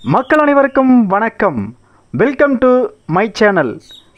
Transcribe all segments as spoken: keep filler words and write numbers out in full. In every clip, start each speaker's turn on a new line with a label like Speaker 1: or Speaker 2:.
Speaker 1: மக்கள் அனைவருக்கும் வணக்கம். வெல்கம் டு மை சேனல்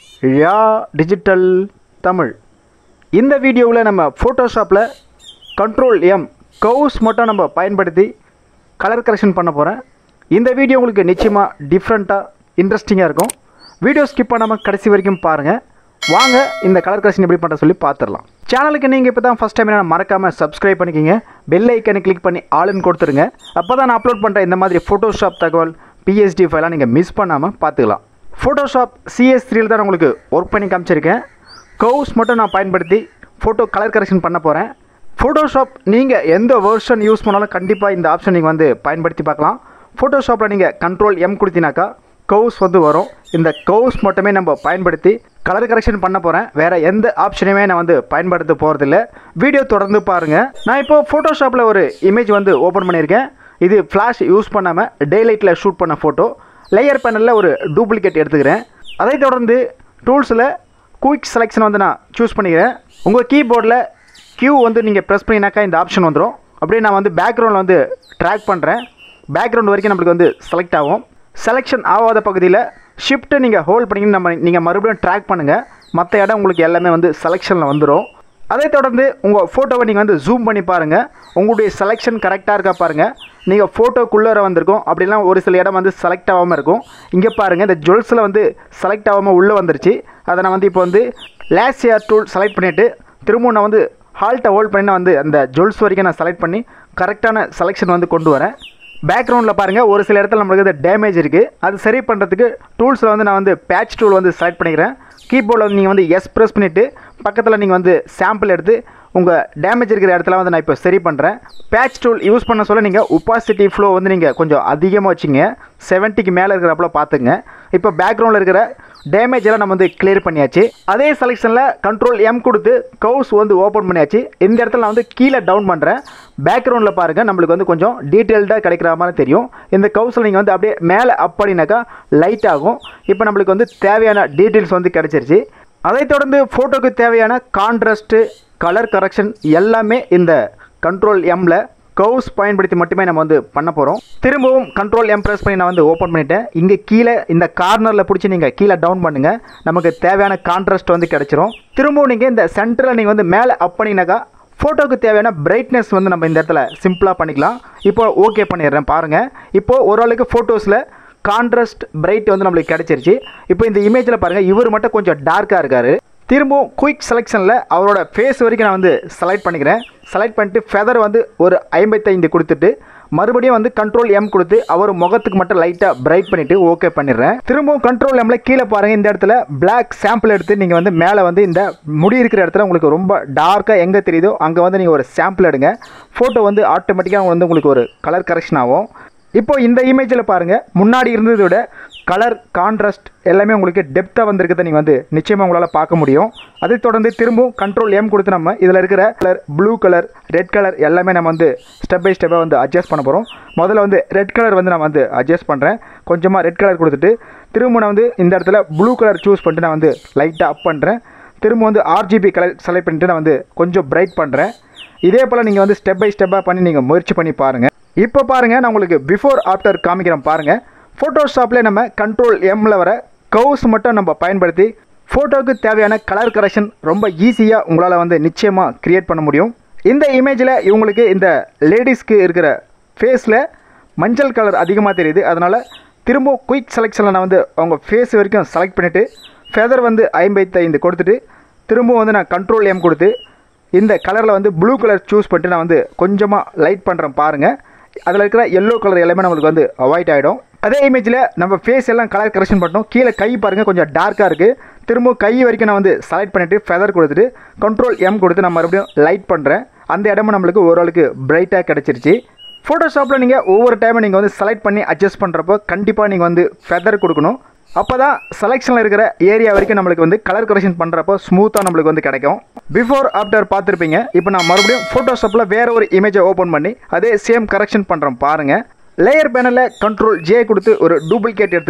Speaker 1: யா டிஜிட்டல் தமிழ். இந்த வீடியோவில் நம்ம ஃபோட்டோஷாப்பில் கண்ட்ரோல் எம் கர்வ்ஸ் மட்டும் நம்ம பயன்படுத்தி கலர் கரெக்ஷன் பண்ண போகிறேன். இந்த வீடியோ உங்களுக்கு நிச்சயமாக டிஃப்ரெண்ட்டாக இன்ட்ரெஸ்டிங்காக இருக்கும். வீடியோ ஸ்கிப் பண்ணாமல் கடைசி வரைக்கும் பாருங்கள். வாங்க இந்த கலர் கரெக்ஷன் எப்படி பண்ணுற சொல்லி பார்த்துடலாம். சேனலுக்கு நீங்கள் இப்போ தான் ஃபஸ்ட் டைம் என்ன மறக்காமல் சப்ஸ்கிரைப் பண்ணிக்கிங்க. பெல் ஐக்கனை கிளிக் பண்ணி ஆளுன்னு கொடுத்துருங்க. அப்போ தான் நான் அப்லோட் பண்ணுற இந்த மாதிரி ஃபோட்டோஷாப் தகவல் பிஎஸ்டி ஃபைலாம் நீங்கள் மிஸ் பண்ணாமல் பார்த்துக்கலாம். ஃபோட்டோஷாப் சிஎஸ் த்ரீயில் தான் உங்களுக்கு ஒர்க் பண்ணி காமிச்சிருக்கேன். கர்வ்ஸ் மட்டும் நான் பயன்படுத்தி ஃபோட்டோ கலர் கரெக்ஷன் பண்ண போகிறேன். ஃபோட்டோஷாப் நீங்கள் எந்த வெர்ஷன் யூஸ் பண்ணாலும் கண்டிப்பாக இந்த ஆப்ஷன் நீங்கள் வந்து பயன்படுத்தி பார்க்கலாம். ஃபோட்டோஷாப்பில் நீங்கள் கண்ட்ரோல் எம் கொடுத்தினாக்கா கர்வ்ஸ் வந்து வரும். இந்த கர்வ்ஸ் மட்டுமே நம்ம பயன்படுத்தி கலர் கரெக்ஷன் பண்ண போகிறேன். வேறு எந்த ஆப்ஷனையுமே நான் வந்து பயன்படுத்த போகிறதில்ல. வீடியோ தொடர்ந்து பாருங்கள். நான் இப்போது ஃபோட்டோஷாப்பில் ஒரு இமேஜ் வந்து ஓப்பன் பண்ணியிருக்கேன். இது ஃப்ளாஷ் யூஸ் பண்ணாமல் டே லைட்டில் ஷூட் பண்ண ஃபோட்டோ. லேயர் பேனலில் ஒரு டூப்ளிகேட் எடுத்துக்கிறேன். அதை தொடர்ந்து டூல்ஸில் குயிக் செலெக்ஷன் வந்து நான் சூஸ் பண்ணிக்கிறேன். உங்கள் கீபோர்டில் கியூ வந்து நீங்கள் ப்ரெஸ் பண்ணினாக்கா இந்த ஆப்ஷன் வந்துடும். அப்படியே நான் வந்து பேக்ரவுண்டில் வந்து ட்ராக் பண்ணுறேன். பேக்ரவுண்ட் வரைக்கும் நம்மளுக்கு வந்து செலக்ட் ஆகும். செலெக்ஷன் ஆகாத பகுதியில் ஷிஃப்ட்டை நீங்கள் ஹோல்ட் பண்ணிங்கன்னா நம்ம நீங்கள் மறுபடியும் ட்ராக் பண்ணுங்கள். மற்ற இடம் உங்களுக்கு எல்லாமே வந்து செலெக்ஷனில் வந்துடும். அதை தொடர்ந்து உங்கள் ஃபோட்டோவை நீங்கள் வந்து ஜூம் பண்ணி பாருங்கள். உங்களுடைய செலெக்ஷன் கரெக்டாக இருக்கா பாருங்கள். நீங்கள் ஃபோட்டோக்குள்ளே வந்திருக்கும். அப்படிலாம் ஒரு சில இடம் வந்து செலக்ட் ஆகாமல் இருக்கும். இங்கே பாருங்கள், இந்த ஜுவல்ஸில் வந்து செலக்ட் ஆகாமல் உள்ளே வந்துருச்சு. அதை நான் வந்து இப்போ வந்து லேசியர் டூல் செலக்ட் பண்ணிவிட்டு திரும்பவும் நான் வந்து ஹால்ட்டை ஹோல்ட் பண்ணி நான் வந்து அந்த ஜுவல்ஸ் வரைக்கும் நான் செலக்ட் பண்ணி கரெக்டான செலெக்ஷன் வந்து கொண்டு வரேன். பேக்ரவுண்டில் பாருங்கள், ஒரு சில இடத்துல நம்மளுக்கு வந்து டேமேஜ் இருக்குது. அது சரி பண்ணுறதுக்கு டூல்ஸில் வந்து நான் வந்து பேட்ச் டூல் வந்து செலக்ட் பண்ணிக்கிறேன். கீபோர்டில் வந்து நீங்கள் வந்து எஸ் ப்ரெஸ் பண்ணிவிட்டு பக்கத்தில் நீங்கள் வந்து சாம்பிள் எடுத்து உங்கள் டேமேஜ் இருக்கிற இடத்துல வந்து நான் இப்போ சரி பண்ணுறேன். பேட்ச் டூல் யூஸ் பண்ண சொல்ல நீங்கள் ஒப்பாசிட்டி ஃப்ளோ வந்து நீங்கள் கொஞ்சம் அதிகமாக வச்சுங்க. செவன்ட்டிக்கு மேலே இருக்கிறப்பல பார்த்துங்க. இப்போ பேக்ரவுண்டில் இருக்கிற டேமேஜ் எல்லாம் நம்ம வந்து கிளியர் பண்ணியாச்சு. அதே செலெக்ஷனில் கண்ட்ரோல் எம் கொடுத்து கர்வ்ஸ் வந்து ஓப்பன் பண்ணியாச்சு. இந்த இடத்துல நான் வந்து கீழே டவுன் பண்ணுறேன். பேக்ரவுண்டில் பாருங்கள், நம்மளுக்கு வந்து கொஞ்சம் டீட்டெயில்டாக கிடைக்கிற மாதிரி தெரியும். இந்த கர்வ்ஸில் நீங்கள் வந்து அப்படியே மேலே அப் பண்ணினாக்கா லைட் ஆகும். இப்போ நம்மளுக்கு வந்து தேவையான டீட்டெயில்ஸ் வந்து கிடச்சிருச்சு. அதை தொடர்ந்து ஃபோட்டோக்கு தேவையான கான்ட்ராஸ்ட்டு, கலர் கரெக்ஷன் எல்லாமே இந்த கண்ட்ரோல் எம்மில் கர்வ்ஸ் பயன்படுத்தி மட்டுமே நம்ம வந்து பண்ண போகிறோம். திரும்பவும் கண்ட்ரோல் எம் ப்ரெஸ் பண்ணி நான் வந்து ஓப்பன் பண்ணிட்டேன். இங்கே கீழே இந்த கார்னரில் பிடிச்சி நீங்கள் கீழே டவுன் பண்ணுங்கள். நமக்கு தேவையான கான்ட்ராஸ்ட் வந்து கிடச்சிரும். திரும்பவும் நீங்கள் இந்த சென்டரில் நீங்கள் வந்து மேலே அப் பண்ணினாக்கா ஃபோட்டோக்கு தேவையான பிரைட்னஸ் வந்து நம்ம இந்த இடத்துல சிம்பிளாக பண்ணிக்கலாம். இப்போ ஓகே பண்ணிடுறேன் பாருங்கள். இப்போது ஓரளவுக்கு ஃபோட்டோஸில் கான்ட்ராஸ்ட் பிரைட் வந்து நம்மளுக்கு கிடச்சிருச்சு. இப்போ இந்த இமேஜில் பாருங்கள், இவர் மட்டும் கொஞ்சம் டார்க்காக இருக்கார். திரும்பவும் குயிக் செலெக்ஷனில் அவரோட ஃபேஸ் வரைக்கும் நான் வந்து செலக்ட் பண்ணிக்கிறேன். செலக்ட் பண்ணிட்டு ஃபெதர் வந்து ஒரு ஐம்பத்தைந்து கொடுத்துட்டு மறுபடியும் வந்து கண்ட்ரோல் எம் கொடுத்து அவர் முகத்துக்கு மட்டும் லைட்டாக பிரைட் பண்ணிவிட்டு ஓகே பண்ணிடுறேன். திரும்பவும் கண்ட்ரோல் எம்மில் கீழே பாருங்கள், இந்த இடத்துல பிளாக் சாம்பிள் எடுத்து நீங்கள் வந்து மேலே வந்து இந்த முடி இருக்கிற இடத்துல உங்களுக்கு ரொம்ப டார்க்காக எங்கே தெரியுதோ அங்கே வந்து நீங்கள் ஒரு சாம்பிள் எடுங்க. ஃபோட்டோ வந்து ஆட்டோமேட்டிக்காக வந்து உங்களுக்கு ஒரு கலர் கரெக்ஷன் ஆகும். இப்போ இந்த இமேஜில் பாருங்கள், முன்னாடி இருந்ததை விட கலர் கான்ட்ராஸ்ட் எல்லாமே உங்களுக்கு டெப்த்தாக வந்திருக்கிறத நீங்கள் வந்து நிச்சயமாக உங்களால் பார்க்க முடியும். அதை தொடர்ந்து திரும்பவும் கண்ட்ரோல் எம் கொடுத்து நம்ம இதில் இருக்கிற colour, blue colour, red colour எல்லாமே நம்ம வந்து ஸ்டெப் பை ஸ்டெப்பாக வந்து அட்ஜஸ்ட் பண்ண போகிறோம். முதல்ல வந்து ரெட் கலர் வந்து நான் வந்து அட்ஜஸ்ட் பண்ணுறேன். கொஞ்சமாக ரெட் கலர் கொடுத்துட்டு திரும்ப நான் வந்து இந்த இடத்துல ப்ளூ கலர் சூஸ் பண்ணிட்டு நான் வந்து லைட்டாக அப் பண்ணுறேன். திரும்ப வந்து ஆர்ஜிபி கலர் செலக்ட் பண்ணிட்டு நான் வந்து கொஞ்சம் பிரைட் பண்ணுறேன். இதே போல் நீங்கள் வந்து ஸ்டெப் பை ஸ்டெப்பாக பண்ணி நீங்கள் முயற்சி பண்ணி பாருங்கள். இப்போ பாருங்கள், நான் உங்களுக்கு பிஃபோர் ஆஃப்டர் காமிக்கிறேன் பாருங்கள். ஃபோட்டோஷாப்பில் நம்ம கண்ட்ரோல் எம்மில் வர கர்வ்ஸ் மட்டும் நம்ம பயன்படுத்தி ஃபோட்டோவுக்கு தேவையான கலர் கரெக்ஷன் ரொம்ப ஈஸியாக உங்களால் வந்து நிச்சயமாக க்ரியேட் பண்ண முடியும். இந்த இமேஜில் இவங்களுக்கு இந்த லேடிஸ்க்கு இருக்கிற ஃபேஸில் மஞ்சள் கலர் அதிகமாக தெரியுது. அதனால் திரும்ப குயிக் செலெக்ஷனில் நான் வந்து அவங்க ஃபேஸ் வரைக்கும் செலக்ட் பண்ணிவிட்டு ஃபெதர் வந்து ஐம்பத்தைந்து கொடுத்துட்டு திரும்பவும் வந்து நான் கண்ட்ரோல் எம் கொடுத்து இந்த கலரில் வந்து ப்ளூ கலர் சூஸ் பண்ணிட்டு நான் வந்து கொஞ்சமாக லைட் பண்ணுறேன் பாருங்கள். அதில் இருக்கிற எல்லோ கலர் எல்லாமே நம்மளுக்கு வந்து அவாய்ட் ஆகிடும். அதே இமேஜில் நம்ம ஃபேஸ் எல்லாம் கலர் கரெக்ஷன் பண்ணோம். கீழே கை பாருங்கள், கொஞ்சம் டார்க்காக இருக்குது. திரும்ப கை வரைக்கும் நான் வந்து செலக்ட் பண்ணிவிட்டு ஃபெதர் கொடுத்துட்டு கண்ட்ரோல் எம் கொடுத்து நான் மறுபடியும் லைட் பண்ணுறேன். அந்த இடமும் நம்மளுக்கு ஓரளவுக்கு பிரைட்டாக கிடச்சிருச்சு. ஃபோட்டோஷாப்பில் நீங்கள் ஒவ்வொரு டைமும் நீங்கள் வந்து செலக்ட் பண்ணி அட்ஜஸ்ட் பண்ணுறப்போ கண்டிப்பாக நீங்கள் வந்து ஃபெதர் கொடுக்கணும். அப்போ தான் செலெக்ஷனில் இருக்கிற ஏரியா வரைக்கும் நம்மளுக்கு வந்து கலர் கரெக்ஷன் பண்ணுறப்போ ஸ்மூத்தாக நம்மளுக்கு வந்து கிடைக்கும். பிஃபோர் ஆஃப்டர் பார்த்துருப்பீங்க. இப்போ நான் மறுபடியும் ஃபோட்டோஷாப்பில் வேறு ஒரு இமேஜை ஓப்பன் பண்ணி அதே சேம் கரெக்ஷன் பண்ணுறோம் பாருங்கள். லேயர் பேனலில் கண்ட்ரோல் ஜே கொடுத்து ஒரு டூப்ளிகேட் எடுத்துக்கிட்டேன்.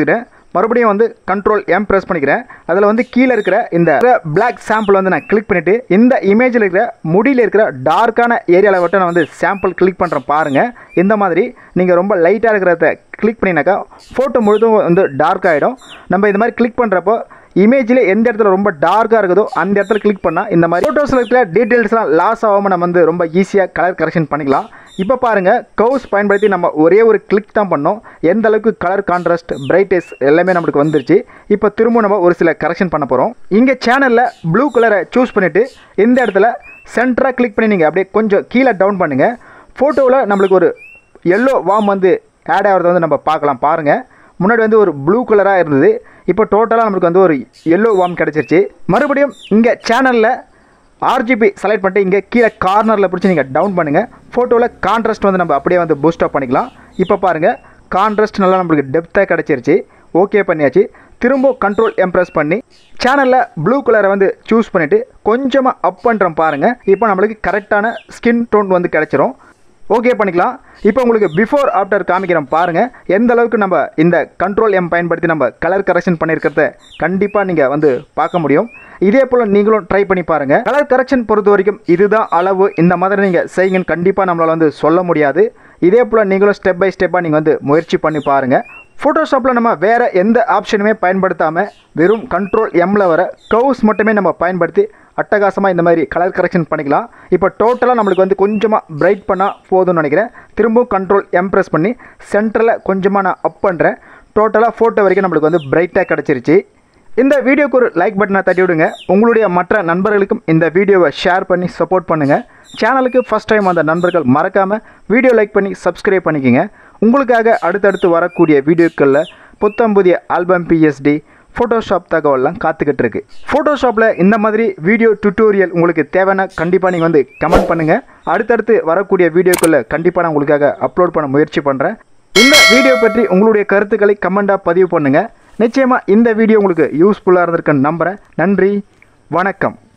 Speaker 1: மறுபடியும் வந்து கண்ட்ரோல் எம் ப்ரெஸ் பண்ணிக்கிறேன். அதில் வந்து கீழே இருக்கிற இந்த பிளாக் சாம்பிள் வந்து நான் கிளிக் பண்ணிவிட்டு இந்த இமேஜில் இருக்கிற முடியில் இருக்கிற டார்க்கான ஏரியாவில் மட்டும் நான் வந்து சாம்பிள் கிளிக் பண்ணுறேன் பாருங்கள். இந்த மாதிரி நீங்கள் ரொம்ப லைட்டாக இருக்கிறத கிளிக் பண்ணினாக்கா ஃபோட்டோ முழுதும் வந்து டார்க் ஆகிடும். நம்ம இந்த மாதிரி கிளிக் பண்ணுறப்போ இமேஜில் எந்த இடத்துல ரொம்ப டார்க்காக இருக்குதோ அந்த இடத்துல கிளிக் பண்ணால் இந்த மாதிரி ஃபோட்டோஸில் இருக்கிற டீட்டெயில்ஸ்லாம் லாஸ் ஆகாமல் நம்ம வந்து ரொம்ப ஈஸியாக கலர் கரெக்ஷன் பண்ணிக்கலாம். இப்போ பாருங்கள், கர்வ்ஸ் பயன்படுத்தி நம்ம ஒரே ஒரு கிளிக் தான் பண்ணோம். எந்த அளவுக்கு கலர் கான்ட்ராஸ்ட் பிரைட்னஸ் எல்லாமே நம்மளுக்கு வந்துருச்சு. இப்போ திரும்ப நம்ம ஒரு சில கரெக்ஷன் பண்ண போகிறோம். இங்கே சேனலில் ப்ளூ கலரை சூஸ் பண்ணிவிட்டு இந்த இடத்துல சென்டராக கிளிக் பண்ணி நீங்கள் அப்படியே கொஞ்சம் கீழே டவுன் பண்ணுங்கள். ஃபோட்டோவில் நம்மளுக்கு ஒரு எல்லோ வார்ம் வந்து ஆட் ஆகிறத வந்து நம்ம பார்க்கலாம். பாருங்கள், முன்னாடி வந்து ஒரு ப்ளூ கலராக இருந்தது, இப்போ டோட்டலாக நம்மளுக்கு வந்து ஒரு எல்லோ வார்ம் கிடச்சிருச்சு. மறுபடியும் இங்கே சேனலில் ஆர்ஜிபி செலக்ட் பண்ணிட்டு இங்கே கீழே கார்னரில் பிடிச்சி நீங்கள் டவுன் பண்ணுங்கள். ஃபோட்டோவில் கான்ட்ராஸ்ட் வந்து நம்ம அப்படியே வந்து பூஸ்ட் அப் பண்ணிக்கலாம். இப்போ பாருங்கள், கான்ட்ராஸ்ட் நல்லா நம்மளுக்கு டெப்த்தாக கிடச்சிருச்சு. ஓகே பண்ணியாச்சு. திரும்ப கண்ட்ரோல் எம் ப்ரெஸ் பண்ணி சேனலில் ப்ளூ கலரை வந்து சூஸ் பண்ணிவிட்டு கொஞ்சமாக அப் பண்ணுறோம் பாருங்கள். இப்போ நம்மளுக்கு கரெக்டான ஸ்கின் டோன் வந்து கிடச்சிரும். ஓகே பண்ணிக்கலாம். இப்போ உங்களுக்கு பிஃபோர் ஆஃப்டர் காமிக்கிறோம் பாருங்கள். எந்த அளவுக்கு நம்ம இந்த கண்ட்ரோல் எம் பயன்படுத்தி நம்ம கலர் கரெக்ஷன் பண்ணியிருக்கிறத கண்டிப்பாக நீங்கள் வந்து பார்க்க முடியும். இதே போல் நீங்களும் ட்ரை பண்ணி பாருங்கள். கலர் கரெக்ஷன் பொறுத்த வரைக்கும் இதுதான் அளவு, இந்த மாதிரி நீங்கள் செய்யுங்கன்னு கண்டிப்பாக நம்மளால் வந்து சொல்ல முடியாது. இதே போல் நீங்களும் ஸ்டெப் பை ஸ்டெப்பாக நீங்கள் வந்து முயற்சி பண்ணி பாருங்கள். ஃபோட்டோஷாப்பில் நம்ம வேறு எந்த ஆப்ஷனுமே பயன்படுத்தாமல் வெறும் கண்ட்ரோல் எம்மில் வர கர்வ்ஸ் மட்டுமே நம்ம பயன்படுத்தி அட்டகாசமாக இந்த மாதிரி கலர் கரெக்ஷன் பண்ணிக்கலாம். இப்போ டோட்டலாக நம்மளுக்கு வந்து கொஞ்சமாக பிரைட் பண்ணால் போதும்னு நினைக்கிறேன். திரும்பவும் கண்ட்ரோல் எம் ப்ரெஸ் பண்ணி சென்டரில் கொஞ்சமாக நான் அப் பண்ணுறேன். டோட்டலாக ஃபோட்டோ வரைக்கும் நம்மளுக்கு வந்து பிரைட்டாக கிடச்சிருச்சு. இந்த வீடியோக்கு ஒரு லைக் பட்டனை தட்டி விடுங்க. உங்களுடைய மற்ற நண்பர்களுக்கும் இந்த வீடியோவை ஷேர் பண்ணி சப்போர்ட் பண்ணுங்கள். சேனலுக்கு ஃபஸ்ட் டைம் அந்த நண்பர்கள் மறக்காமல் வீடியோ லைக் பண்ணி சப்ஸ்கிரைப் பண்ணிக்கோங்க. உங்களுக்காக அடுத்தடுத்து வரக்கூடிய வீடியோக்களில் புத்தம் புதிய ஆல்பம் பிஎஸ்டி ஃபோட்டோஷாப் தகவல்லாம் காத்துக்கிட்டு இருக்கு. ஃபோட்டோஷாப்பில் இந்த மாதிரி வீடியோ டியூட்டோரியல் உங்களுக்கு தேவைன்னா கண்டிப்பாக நீங்கள் வந்து கமெண்ட் பண்ணுங்கள். அடுத்தடுத்து வரக்கூடிய வீடியோக்களில் கண்டிப்பாக நான் உங்களுக்காக அப்லோட் பண்ண முயற்சி பண்ணுறேன். இந்த வீடியோ பற்றி உங்களுடைய கருத்துக்களை கமெண்ட்டாக பதிவு பண்ணுங்கள். நிச்சயமாக இந்த வீடியோ உங்களுக்கு யூஸ்ஃபுல்லாக இருந்திருக்குன்னு நம்புகிறேன். நன்றி, வணக்கம்.